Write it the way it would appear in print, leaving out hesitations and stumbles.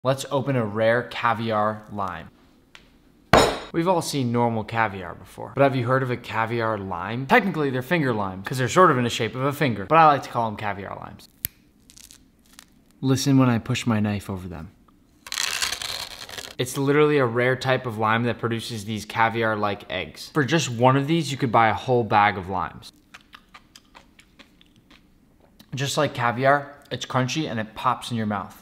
Let's open a rare caviar lime. We've all seen normal caviar before, but have you heard of a caviar lime? Technically, they're finger limes, because they're sort of in the shape of a finger, but I like to call them caviar limes. Listen when I push my knife over them. It's literally a rare type of lime that produces these caviar-like eggs. For just one of these, you could buy a whole bag of limes. Just like caviar, it's crunchy and it pops in your mouth.